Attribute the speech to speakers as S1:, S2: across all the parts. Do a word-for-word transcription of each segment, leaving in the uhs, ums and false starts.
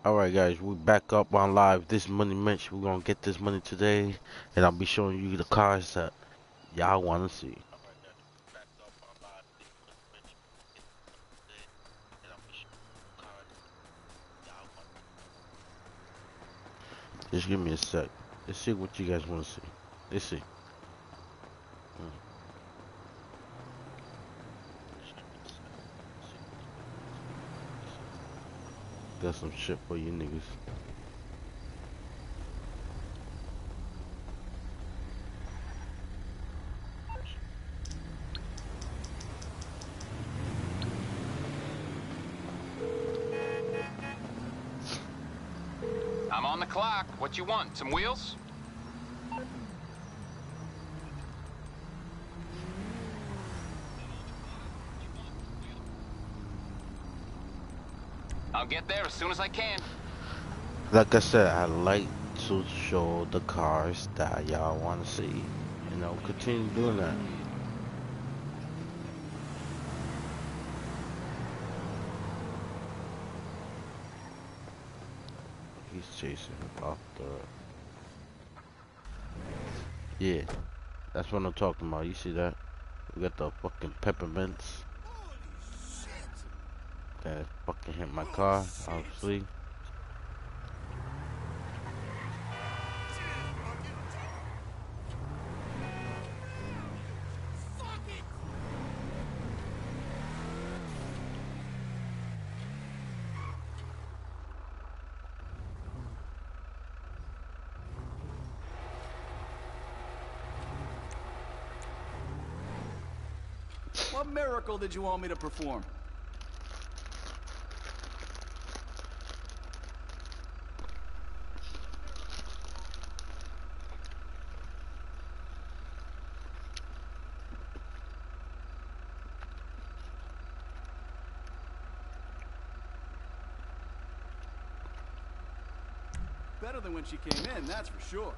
S1: Alright guys, we back up on live. This money mensch, we're gonna get this money today, and I'll be showing you the cars that y'all wanna see. Just give me a sec. Let's see what you guys wanna see. Let's see. Mm. Got some shit for you niggas.
S2: I'm on the clock. What you want? Some wheels? I'll get there as soon as I can.
S1: Like I said, I like to show the cars that y'all wanna see. You know, continue doing that. He's chasing off the. Yeah, that's what I'm talking about. You see that? We got the fucking peppermints that fucking hit my car, obviously.
S3: What miracle did you want me to perform? Better than when she came in, that's for sure.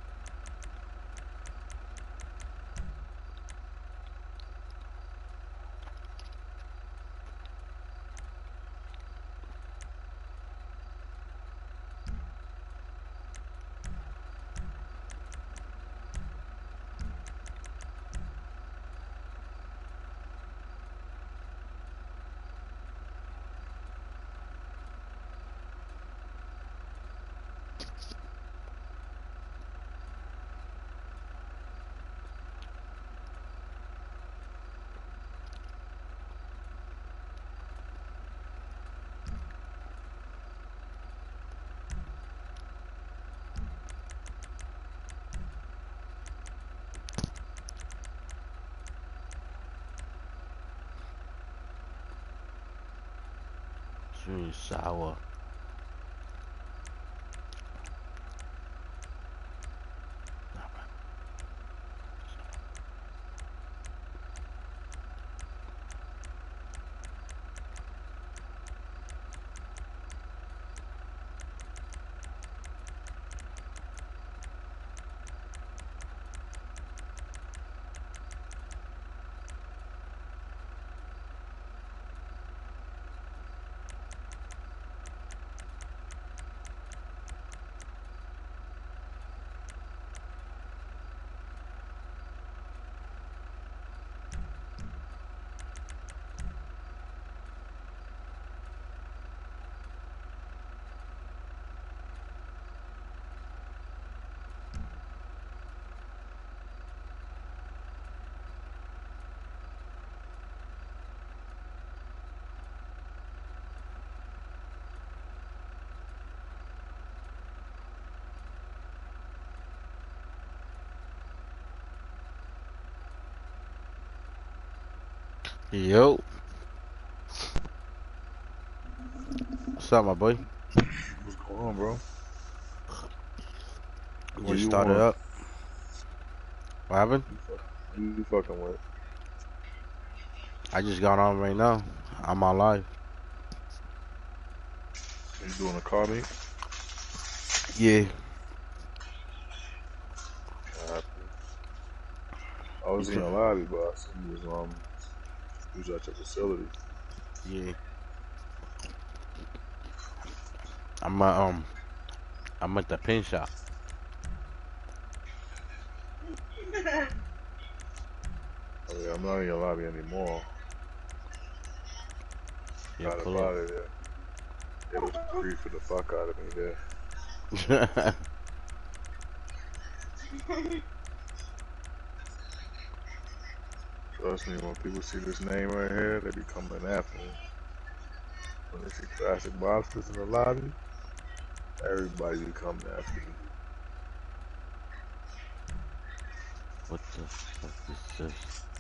S1: It's really sour. Yo, what's up, my boy?
S4: What's going on, bro?
S1: You
S4: What
S1: just
S4: you
S1: started
S4: want?
S1: up. What happened?
S4: You fuck, you fucking with?
S1: I just got on right now. I'm on live.
S4: You doing a car meet?
S1: Yeah.
S4: Uh, I
S1: You
S4: was in
S1: feel?
S4: your lobby, but I seen you was um you was at your facility.
S1: Yeah. I'm at, um, I'm at the paint shop.
S4: Oh yeah, I'm not in your lobby anymore.
S1: Yeah,
S4: Got up
S1: pull
S4: out of there. It was griefing the fuck out of me there.
S1: up.
S4: Trust me, when people see this name right here, they be coming after me. When they see classic monsters in the lobby, everybody be coming after me.
S1: What the fuck is this?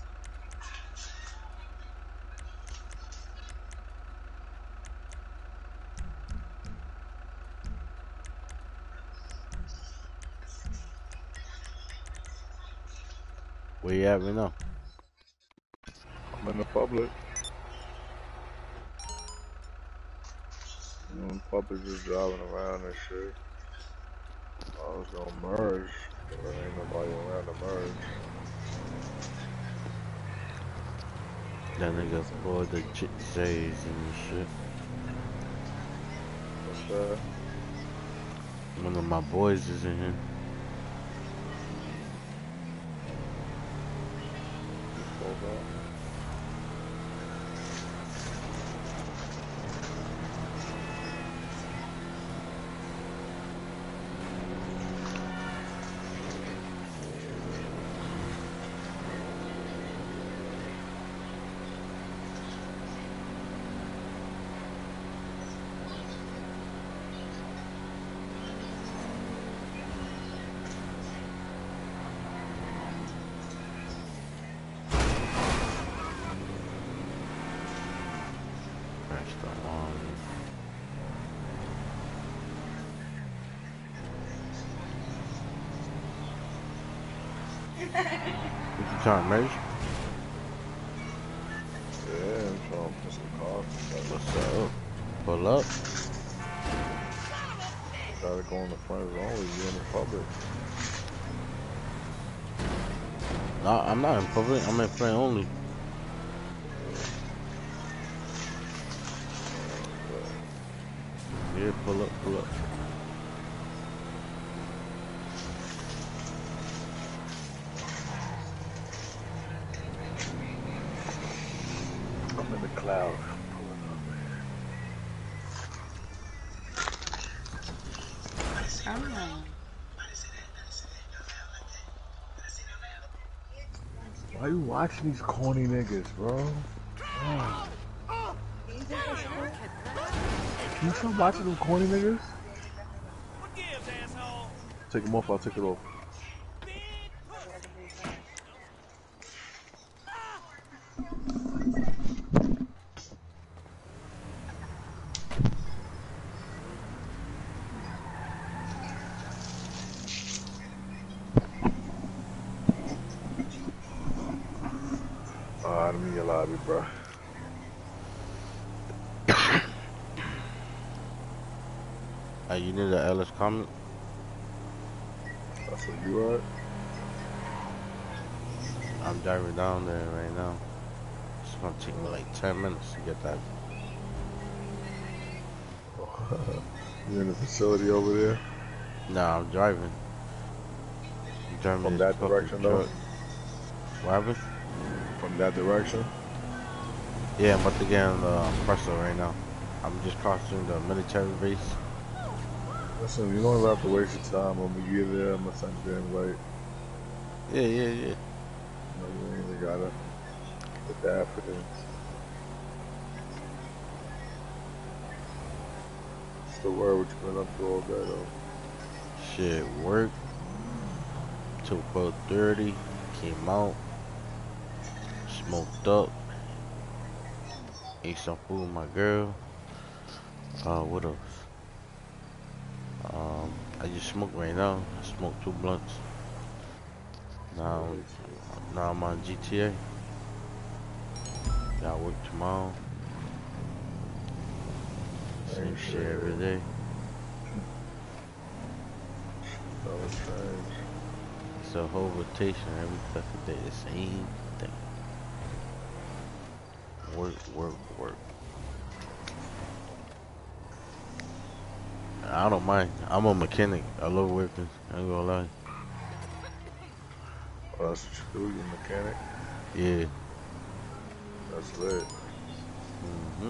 S1: Where you at right now?
S4: I'm in the public. I'm in the public just driving around and shit. I was gonna merge, but there ain't nobody around to merge.
S1: That nigga boy the J- J's and shit.
S4: What's that?
S1: One of my boys is in here.
S4: You pulled up?
S1: That's the one. What you trying to merge?
S4: Yeah, I'm trying to put some cars together.
S1: What's up? Pull up.
S4: Gotta go in the front zone with you in the public.
S1: No, I'm not in public. I'm in friend only. Yeah, pull up, pull up.
S4: I'm in the cloud.
S5: Oh.
S4: Why you watching these corny niggas, bro? Oh. Can you stop watching them corny niggas? Take them off, I'll take it off. Alright, I'm in your lobby, bro.
S1: Hey, you need a Ellis comment?
S4: That's where you at?
S1: I'm driving down there right now. It's gonna take me like ten minutes to get that.
S4: You in the facility over there?
S1: Nah, I'm driving. I'm driving
S4: From
S1: this
S4: that
S1: fucking
S4: direction, though?
S1: truck. What happened?
S4: From that direction?
S1: Yeah, I'm about to get on the Presto right now. I'm just crossing the military base.
S4: Listen, you don't even have to waste your time. When we get there, I'm gonna send you the invite.
S1: Yeah, yeah, yeah.
S4: No, you ain't even gotta put the effort in. What's the word? What you been up to all day, though?
S1: Shit, work till twelve thirty. Came out, smoked up, ate some food with my girl. Uh, what else? Um, I just smoked right now. I smoked two blunts. Now, now I'm on G T A. Got work tomorrow. Same shit every day.
S4: That was strange.
S1: It's a whole rotation every fucking day. The same thing. Work, work, work. I don't mind. I'm a mechanic. I love working. I ain't gonna lie.
S4: Oh, that's what you do, you mechanic?
S1: Yeah.
S4: That's lit.
S1: Mm-hmm.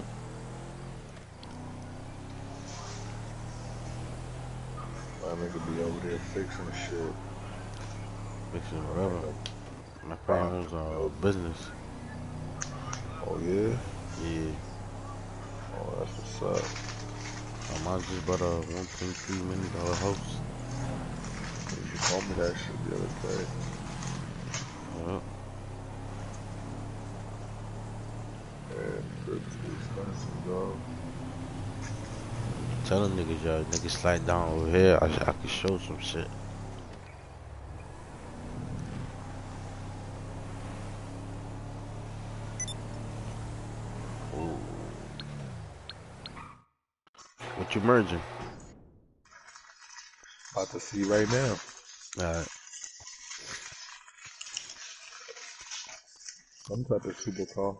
S4: My nigga be over there fixing shit.
S1: Fixing
S4: I
S1: whatever.
S4: end up
S1: My friend
S4: robbing
S1: owns a
S4: buildings.
S1: business.
S4: Oh yeah?
S1: Yeah.
S4: Oh, that's what's up.
S1: My mom just bought a one point three million dollar house.
S4: You told me that shit the other day.
S1: Yeah.
S4: Yeah, crib too expensive, dog.
S1: Telling niggas, y'all, niggas slide down over here. I, I can show some shit. Ooh. What you merging?
S4: About to see right now.
S1: Alright.
S4: Some type of supercar.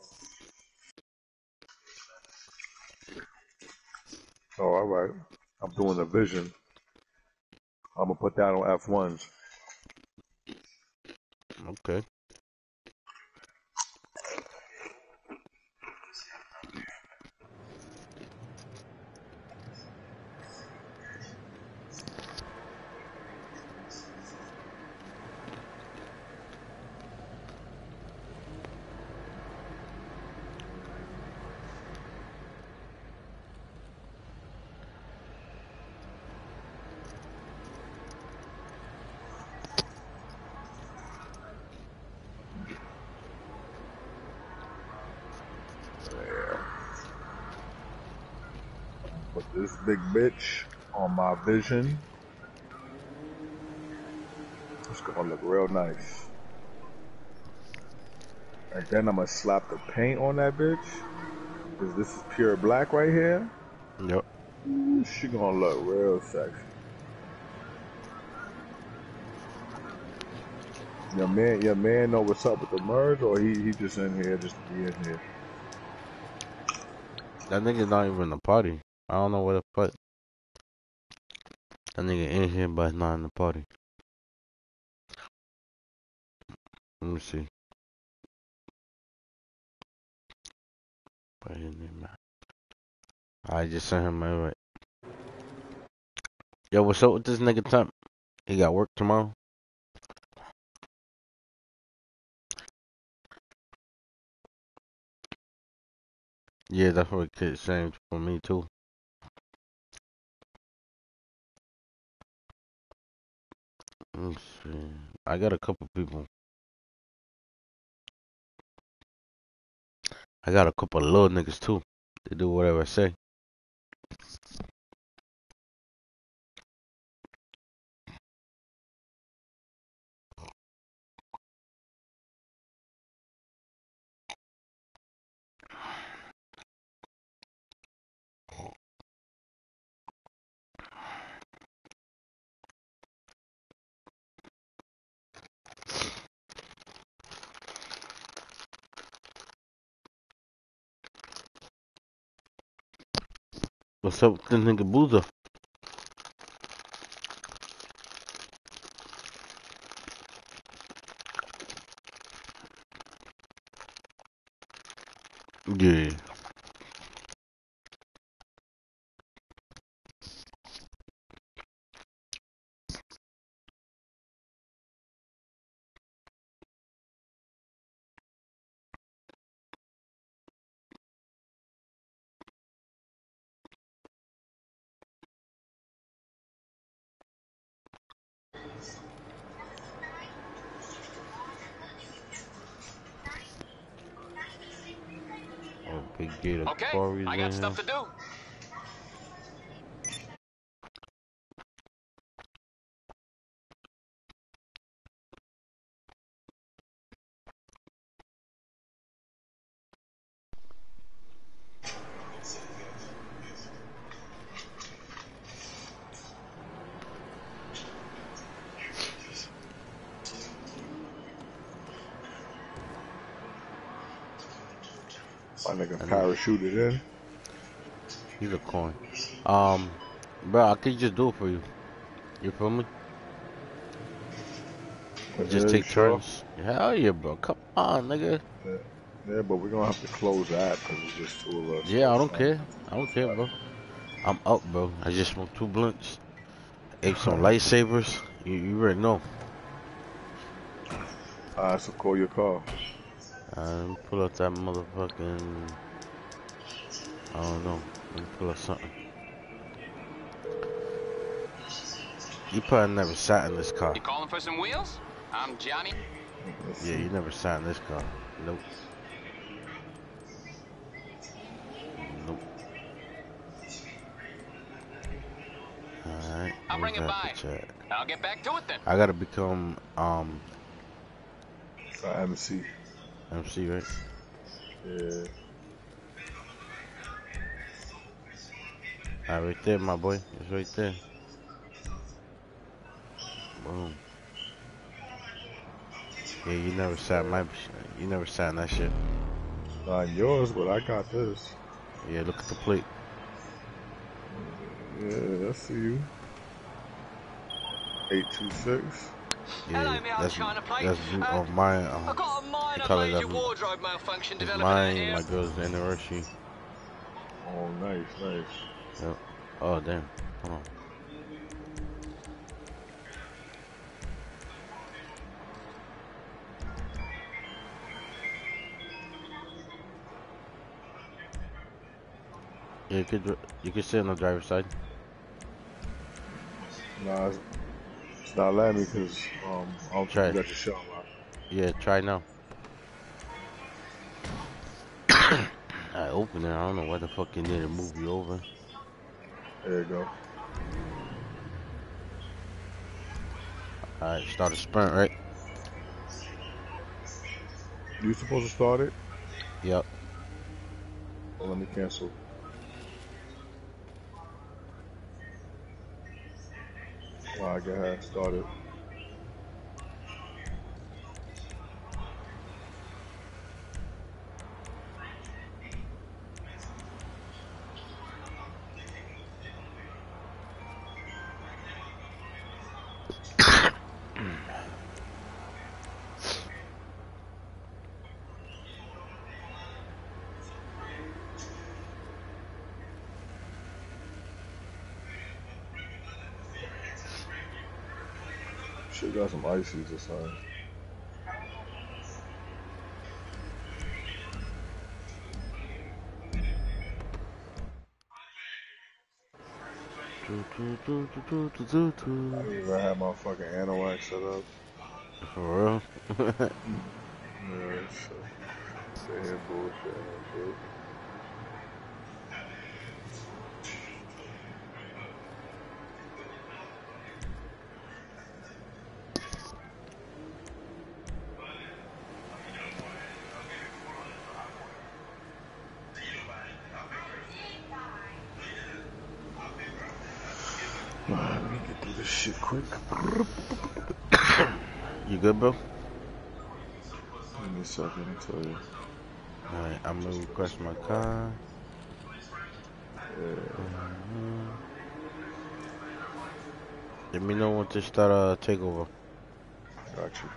S4: Oh, alright. I'm doing a vision. I'm gonna put that on F ones.
S1: Okay.
S4: Yeah. Put this big bitch on my vision. It's gonna look real nice. And then I'm gonna slap the paint on that bitch. Cause this is pure black right here.
S1: Yep.
S4: Ooh, she gonna look real sexy. Your man, your man know what's up with the merge, or he he just in here just to be in here.
S1: That nigga not even in the party. I don't know what the fuck. That nigga in here, but not in the party. Let me see. Put his name out. I just sent him my invite. Yo, what's up with this nigga Temp? He got work tomorrow? Yeah, that's what kid's saying for me too. Let me see. I got a couple people. I got a couple of little niggas too. They do whatever I say. What's up with this nigga Boozer? Yeah. Oh, Big Gator
S2: Okay,
S1: Corey's
S2: I
S1: in
S2: got
S1: here.
S2: stuff to do.
S4: My nigga
S1: That nigga,
S4: parachuted in.
S1: he's a coin. Um, Bro, I could just do it for you. You feel me? Just
S4: Yeah, you
S1: take
S4: sure?
S1: turns. Hell yeah, bro. Come on, nigga.
S4: Yeah, yeah, but we're gonna have to close the app because it's just two of us, so
S1: Yeah, I
S4: it's
S1: don't
S4: not.
S1: care. I don't care, bro. I'm up, bro. I just smoked two blunts. Ate some lightsabers. You, you already know.
S4: Alright, so call your car.
S1: Um, pull up that motherfucking. I don't know. Let me pull up something. You probably never sat in this car.
S2: You calling for some wheels? I'm Johnny.
S4: Let's
S1: Yeah,
S4: see.
S1: you never sat in this car. Nope. Nope. Alright,
S2: I'll
S1: where's
S2: bring it
S1: that
S2: by.
S1: bitch at?
S2: I'll get back to it then.
S1: I gotta become um
S4: Uh, M C.
S1: M C, right?
S4: Yeah.
S1: Alright, right there, my boy. It's right there. Boom. Yeah, you never sat in my you never sat in that shit.
S4: Not yours, but I got this.
S1: Yeah, look at the plate.
S4: Yeah, I see you. eight two six.
S1: Yeah, that's that's on my um
S5: I've got a
S1: they
S5: minor
S1: call it
S5: major
S1: that
S5: wardrobe malfunction
S1: it's
S5: developing out
S1: mine,
S5: here.
S1: my girl's anniversary.
S4: Oh, nice, nice.
S1: Yep. Oh damn. Hold on. Yeah, you could you could sit on the driver's side.
S4: Nah, it's, it's not letting me because um, I don't think
S1: Try
S4: you
S1: it.
S4: got your shell lock.
S1: Yeah, try now. I open it. I don't know why the fuck you need to move you over.
S4: There you go.
S1: Alright, start a sprint, right?
S4: You supposed to start it?
S1: Yep.
S4: Well, let me cancel. Alright, go ahead, start it. Shit got some ices or something.
S1: Do, do, do, do, do, do, do,
S4: I
S1: do.
S4: didn't even have my fucking Anoax set up.
S1: For real?
S4: Yeah, so sit here bullshit and shit. Let me get through this shit quick.
S1: You good, bro?
S4: Give me a second, I'll tell you.
S1: Alright, I'm gonna
S4: Just
S1: request
S4: finish
S1: my
S4: my
S1: car.
S4: Yeah.
S1: Mhm. Let me know when to start a takeover.
S4: Got you.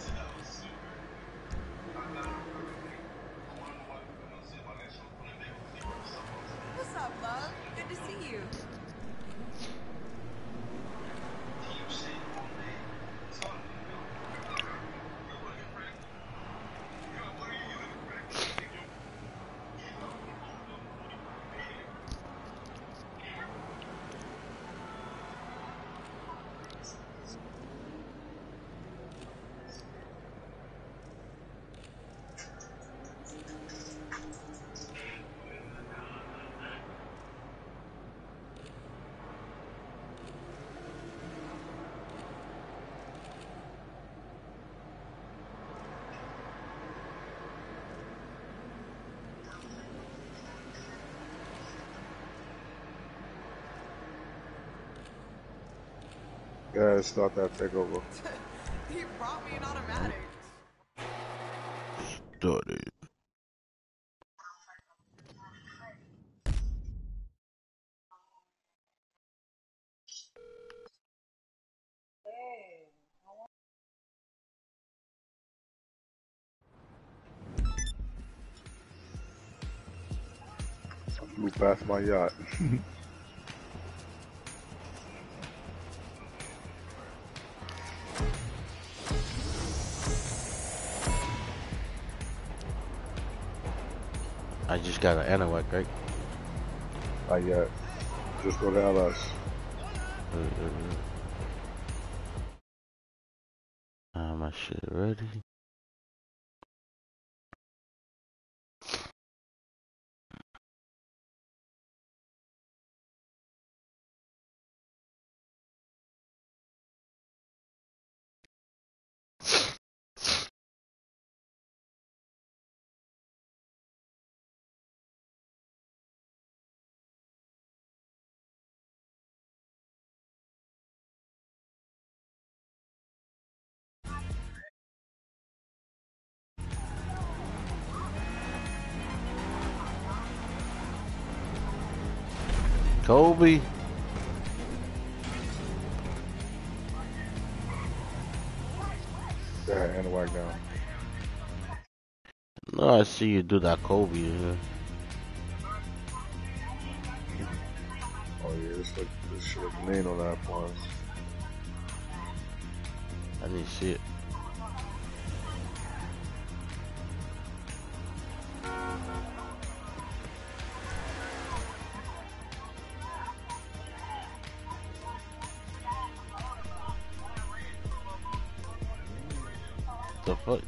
S6: What's up, love? Good to see you.
S4: Go ahead, start that takeover.
S6: He brought me an automatic.
S1: Started.
S4: Flew past my yacht.
S1: I just got an Anahuac, right?
S4: Not yet. Just go to L S.
S1: Uh, uh, my shit ready. Kobe.
S4: Yeah, and whack down.
S1: No, I see you do that Kobe. Yeah.
S4: Oh yeah, this look this shit look mean on that one.
S1: I need to see it. The fuck?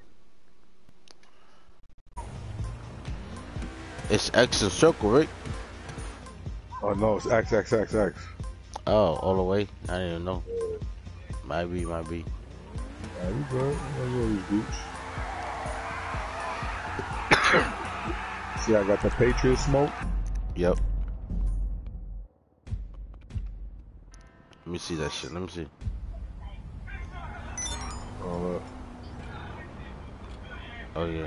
S1: It's X and circle, right?
S4: Oh no, it's X X X X.
S1: Oh, all the way? I didn't even know. Might be, might be.
S4: Yeah, you good. You know these beats. See, I got the Patriot smoke.
S1: Yep. Let me see that shit. Let me see.
S4: Oh look.
S1: Oh yeah.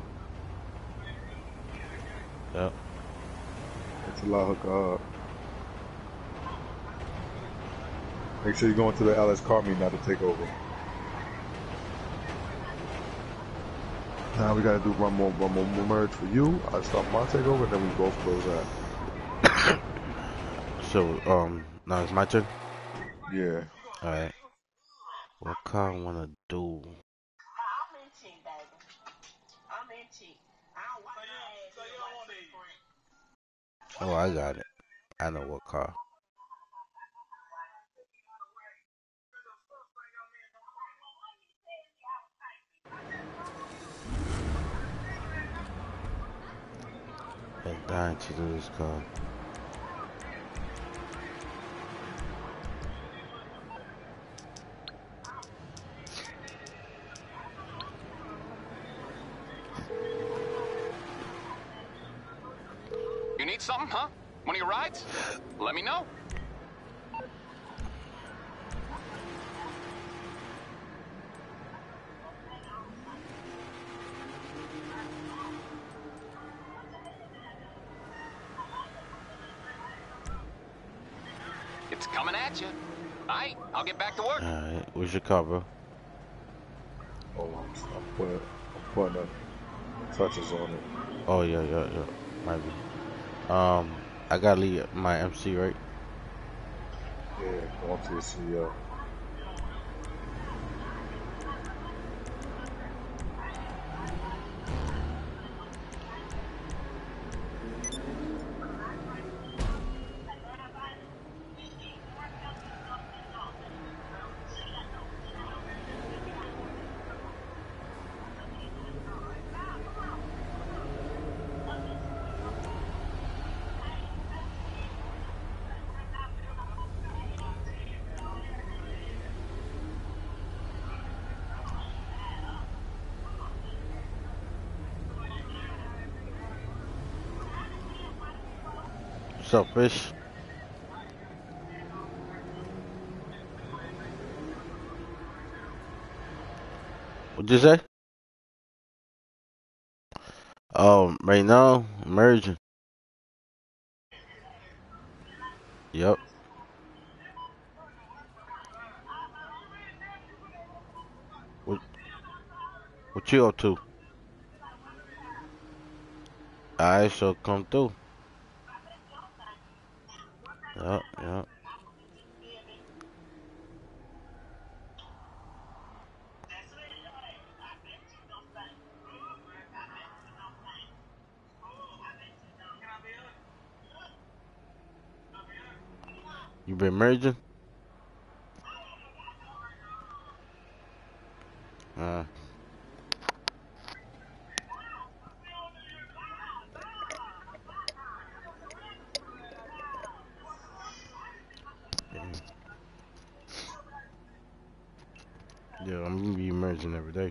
S1: Yep.
S4: It's a lot hook up. Make sure you go into the L S car meet not to take over. Now we gotta do one more, one more merge for you. I start my takeover, and then we both close out.
S1: So, um, now it's my turn?
S4: Yeah.
S1: Alright. What car I wanna do? Oh, I got it. I know what car. I'm dying to do this car.
S2: You need something, huh? One of your rides? Let me know. It's coming at you. All right, I'll get back to work.
S1: Alright, where's your car, bro?
S4: Oh, I'm, I'm putting, I'm putting the touches on it.
S1: Oh, yeah, yeah, yeah. Might be. Um, I gotta leave my M C, right?
S4: Yeah, go on to your C E O.
S1: What's up, fish? What'd you say? Um, right now, merging. Yep. What, what you up to? Alright, so come through. Yeah, yeah. You been merging? Uh, yeah. Yeah, I'm gonna be merging every day.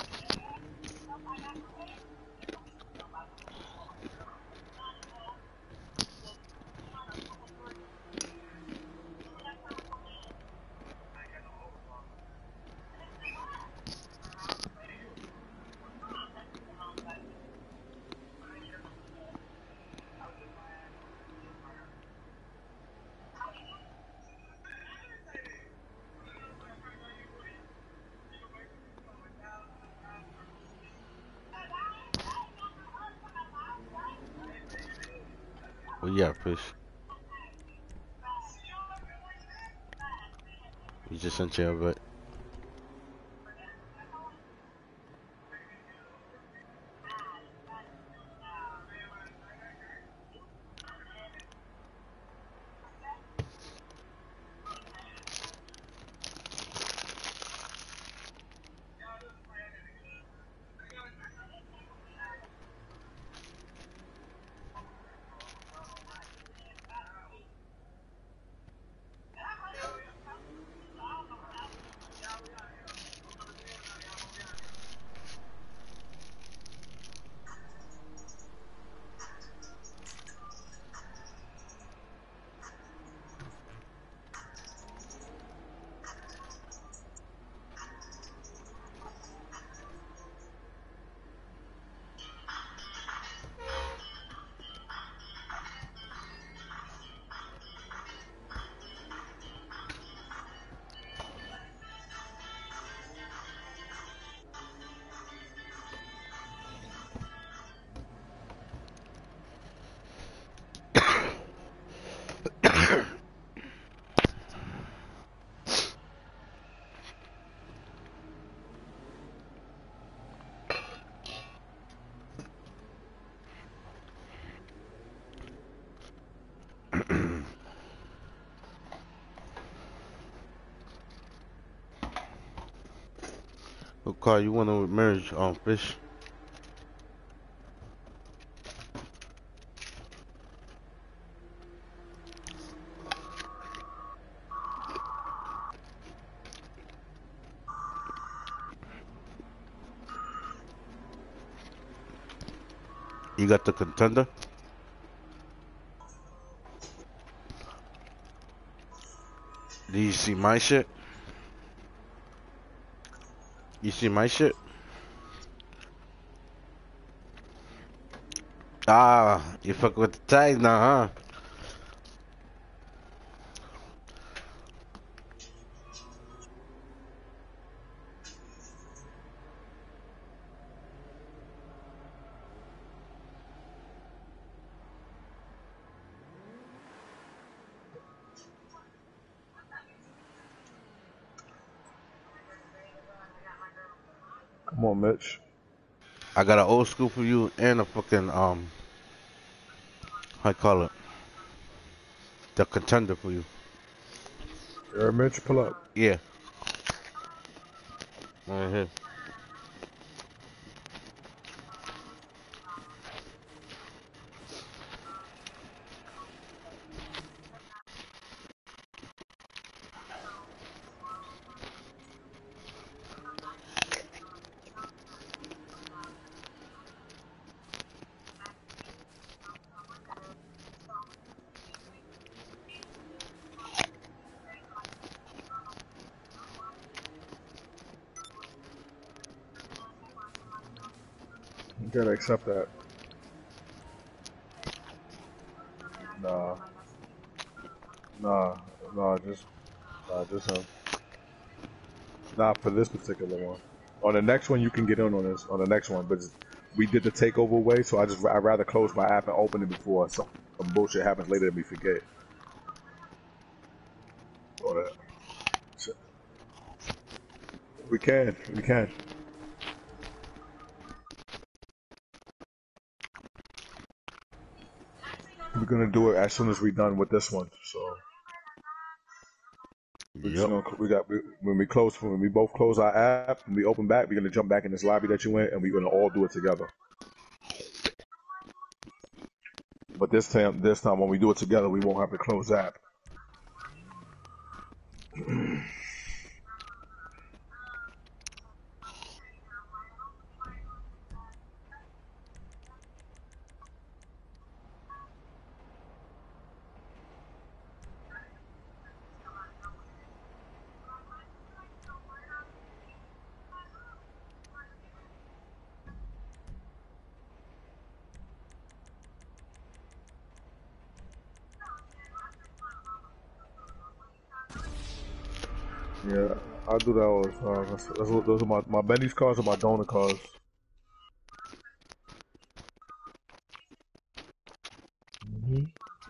S1: Well, yeah, fish. You just sent you but what car you wanna merge on, fish? You got the contender? Do you see my shit? You see my shit? Ah, you fuck with the tags now, huh?
S4: Come on, Mitch.
S1: I got an old school for you and a fucking um, how you call it? The contender for you.
S4: Yeah, Mitch, pull up.
S1: Yeah. Right here.
S4: You gotta accept that. Nah, nah, nah, just, nah, just him. Not for this particular one. On the next one, you can get in on this. On the next one, but we did the takeover way, so I just I'd rather close my app and open it before some, some bullshit happens later and we forget. We can. We can. We're gonna do it as soon as we're done with this one. So we're just
S1: Yep.
S4: gonna we got we, when we close when we both close our app and we open back, we're gonna jump back in this lobby that you went, and we're gonna all do it together. But this time, this time when we do it together, we won't have to close the app. Yeah, I do that all the time. That's, that's what, those are my my Benny's cars are my donor cars. Mm-hmm.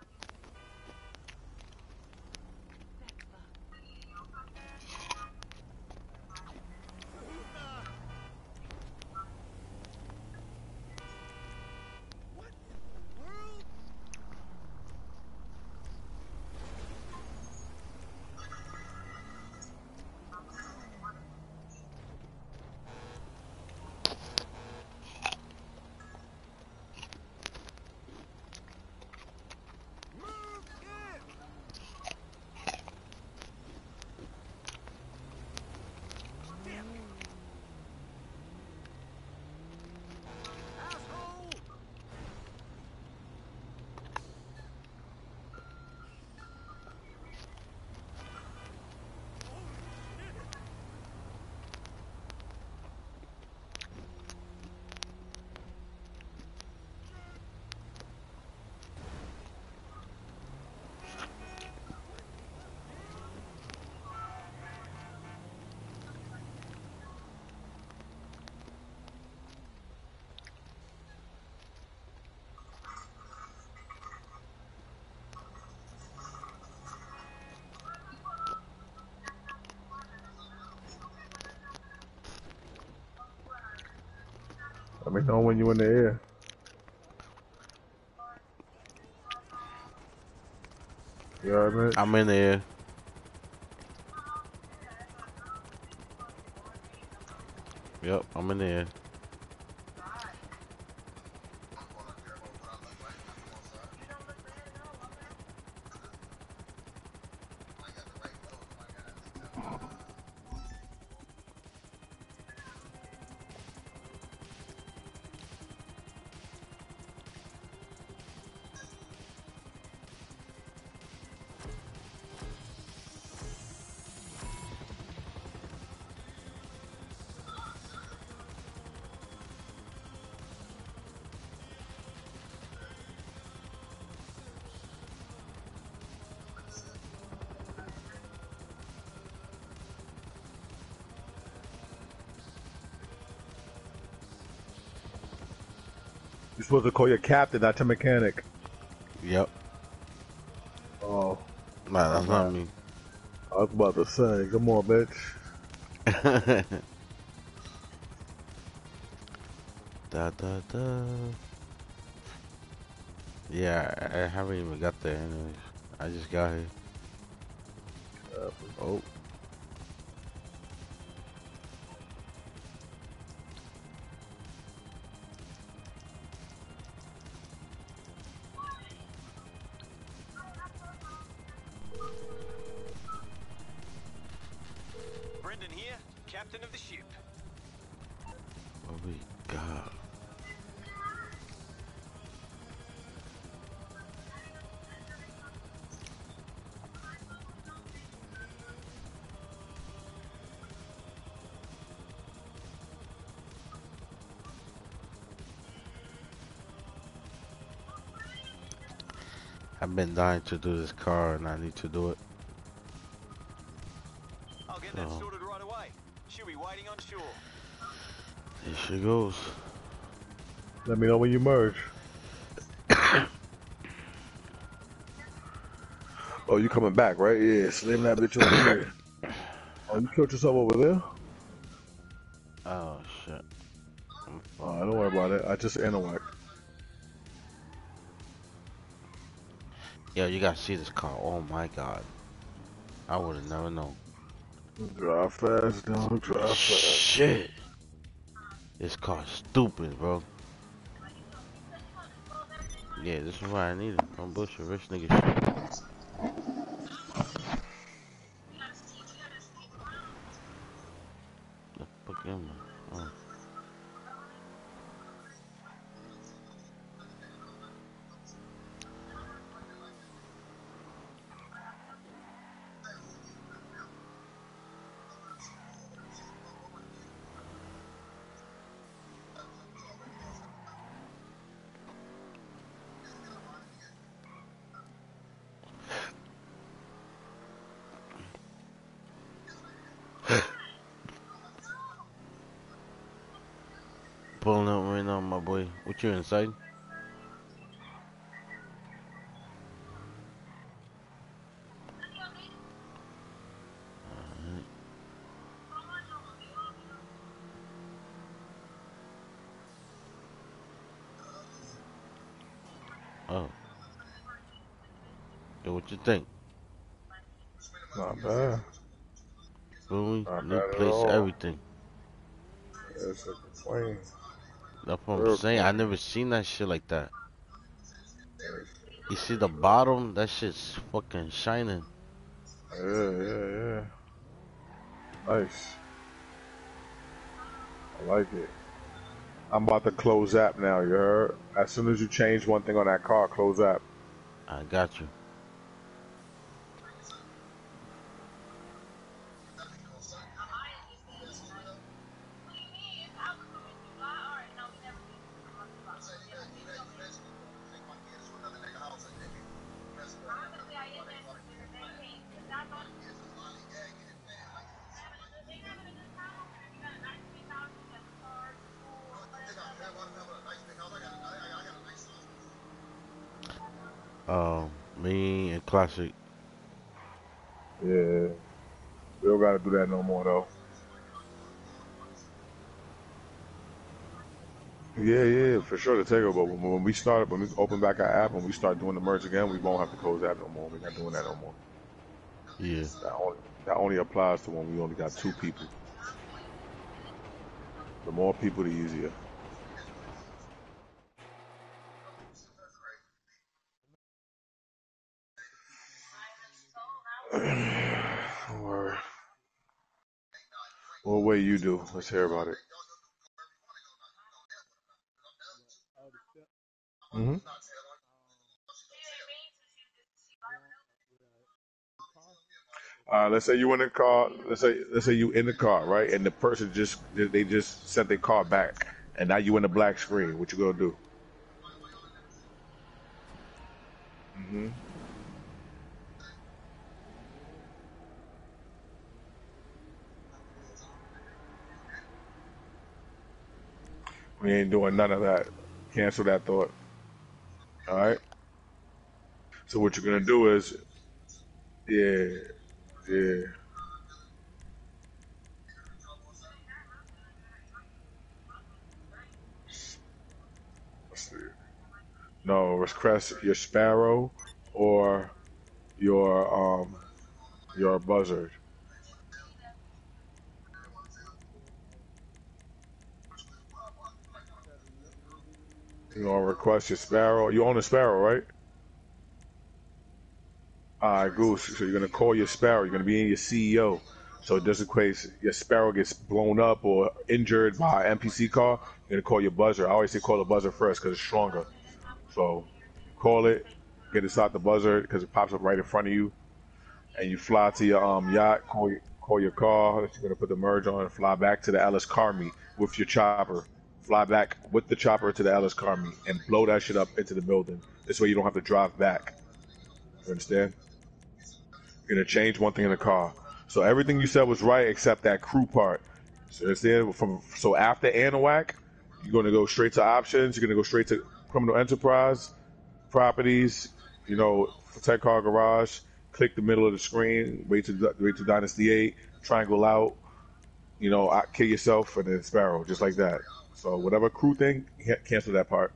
S4: Let me know when you're in the air. You all right, Mitch?
S1: I'm in there. Yep, I'm in there.
S4: You're supposed to call your captain, not your mechanic.
S1: Yep.
S4: Oh,
S1: Nah, that's not me.
S4: I was about to say, come on, bitch.
S1: Da da da. Yeah, I, I haven't even got there anyways. I just got here.
S4: Uh,
S1: Oh.
S2: Brendan here, captain of the ship.
S1: What we got? I've been dying to do this car and I need to do it.
S2: I'll get that
S1: So,
S2: sorted right away. She'll be waiting on shore.
S1: here she goes.
S4: Let me know when you merge. Oh, you coming back, right? Yeah, slam that bitch over here. Oh, you killed yourself over there? about it. I just Anahuac.
S1: Yo, you gotta see this car. Oh my god. I would have never known.
S4: Drive fast, dog. Drive fast.
S1: Shit. This car's stupid, bro. Yeah, this is what I needed. Don't bullshit, rich nigga shit. The fuck am I? Oh. Pulling up right now, my boy. What you inside? Alright. Oh. Yo, what you think?
S4: Not bad.
S1: Really?
S4: Not
S1: New
S4: bad at
S1: place,
S4: all.
S1: everything.
S4: It's a plane.
S1: That's what I'm
S4: Real
S1: saying. I
S4: clean.
S1: never seen that shit like that. You see the bottom? That shit's fucking shining.
S4: Yeah, yeah, yeah. Nice. I like it. I'm about to close app now, you heard? As soon as you change one thing on that car, close app.
S1: I got you. Um, me and Classic.
S4: Yeah. We don't gotta do that no more though. Yeah, yeah, for sure to take over. But when, when we start, when we open back our app and we start doing the merge again, we won't have to close that no more. We're not doing that no more.
S1: Yeah.
S4: That only, that only applies to when we only got two people. The more people, the easier. Don't worry. What way you do? Let's hear about it. Mm-hmm. Uh, let's say you in the car. Let's say let's say you in the car, right? And the person just they they just sent their car back, and now you in the black screen. What you gonna do? Mm-hmm. We ain't doing none of that. Cancel that thought. All right. So what you're gonna do is, yeah, yeah. Let's see. No, request your sparrow or your um your buzzard. You gonna request your sparrow. You own a sparrow, right? Alright, Goose. So you're gonna call your sparrow. You're gonna be in your C E O. So just in case your sparrow gets blown up or injured by an N P C car, you're gonna call your buzzer. I always say call the buzzer first because it's stronger. So call it, get it out the buzzer because it pops up right in front of you, and you fly to your um yacht. Call your, call your car. You're gonna put the merge on and fly back to the Ellis car meet with your chopper. Fly back with the chopper to the Ellis car meet and blow that shit up into the building. This way you don't have to drive back. You understand? You're gonna change one thing in the car. So everything you said was right except that crew part. So understand? From so after Anahuac, you're gonna go straight to options. You're gonna go straight to criminal enterprise, properties. You know, Tech Car Garage. Click the middle of the screen. Wait to wait to Dynasty eight. Triangle out. You know, kill yourself and then Sparrow, just like that. So whatever crew thing, ca- cancel that part.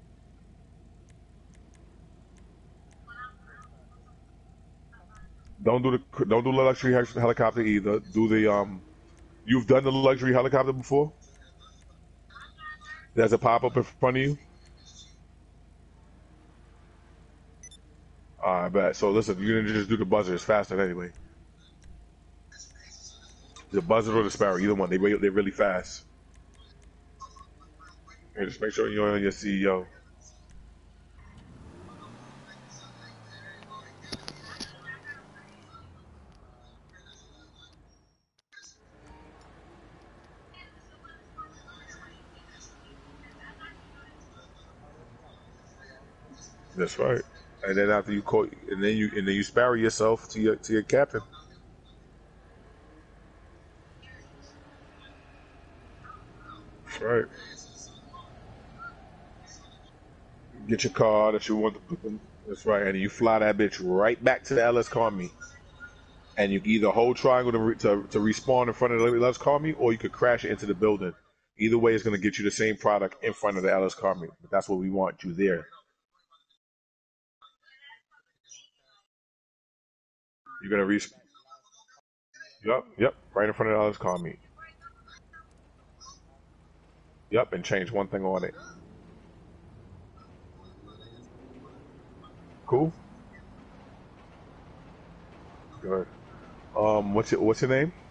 S4: Don't do the don't do the luxury hel- helicopter either. Do the um. You've done the luxury helicopter before. There's a pop up in front of you. I bet. So listen, you can just do the buzzer. It's faster anyway. The buzzer or the sparrow, either one. They re- they're really fast. And just make sure you're on your C E O. That's right. And then after you call, and then you and then you sparrow yourself to your to your captain. That's right. Get your car that you want to put them. That's right. And you fly that bitch right back to the L S Carmi. And you can either hold triangle to, re- to to respawn in front of the L S Carmi, or you could crash it into the building. Either way, it's going to get you the same product in front of the L S Carmi. But that's what we want you there. You're going to respawn. Yep, yep, right in front of the L S Carmi. Yep, and change one thing on it. Cool. Good. Um, what's your what's your name?